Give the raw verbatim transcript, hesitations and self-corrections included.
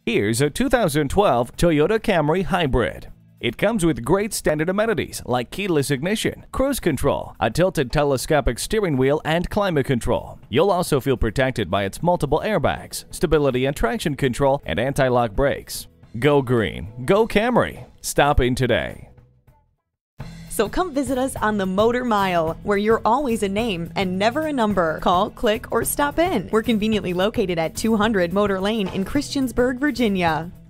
Here's a two thousand twelve Toyota Camry Hybrid. It comes with great standard amenities like keyless ignition, cruise control, a tilted telescopic steering wheel, and climate control. You'll also feel protected by its multiple airbags, stability and traction control, and anti-lock brakes. Go green. Go Camry. Stop in today. So come visit us on the Motor Mile, where you're always a name and never a number. Call, click, or stop in. We're conveniently located at two hundred Motor Lane in Christiansburg, Virginia.